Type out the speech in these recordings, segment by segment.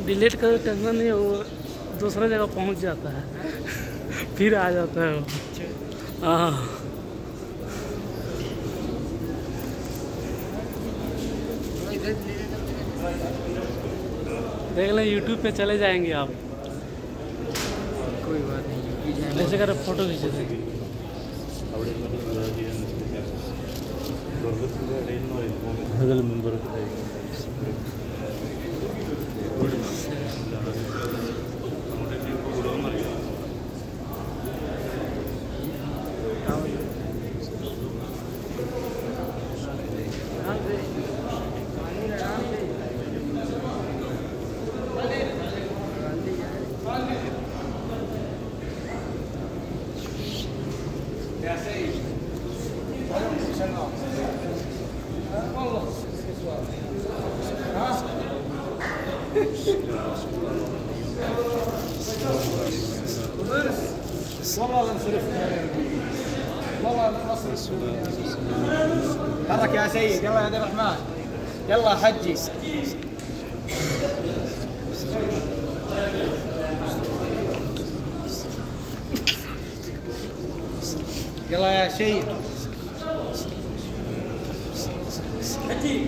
डिलीट कर टेंशन नहीं, वो दूसरा जगह पहुंच जाता है फिर आ जाता है वो। हाँ देख लें, यूट्यूब पे चले जाएंगे आप। कोई बात नहीं, ऐसे कर फोटो खींचे थे। والله انصرف، والله نصرف. حرك يا سيد، يلا يا عبد الرحمن، يلا حجي. يلا يا سيد حجي.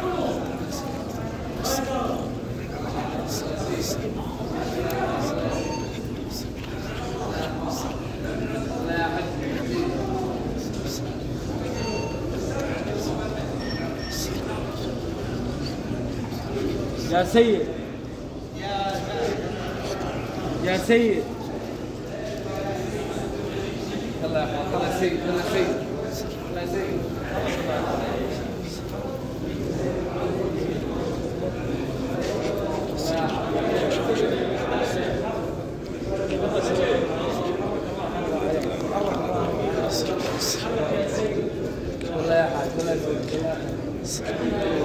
يا سيد يا سيد، يلا يا حبيبي، يلا يا سيد، يلا يا سيد، يلا يا سيد. والله يا حاج، والله يا سيد،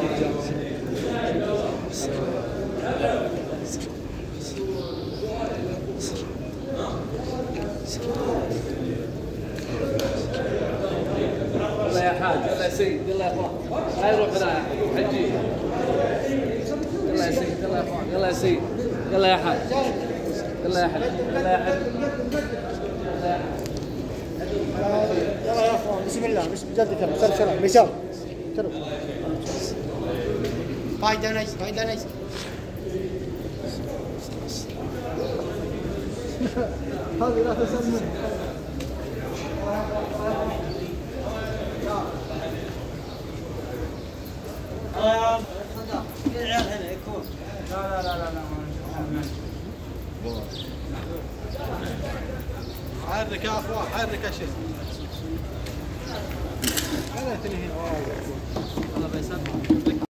والله يا حاج، يلا يا سيد، يلا يا اخوان، هاي روح هنا حجي. يلا يا سيد، يلا يا اخوان، يلا يا سيد، يلا يا حاج، يلا يا حاج، يلا يا حاج، يلا يا اخوان، بسم الله، بسم جدك، يلا سر شرع ميسار شرع. فايدة نيس، فايدة نيس. هذه لا تسمى. العيال هنا يكون. لا حرك يا اخوان، حرك يا شيخ. هذا تنهي. الله بيسلمك.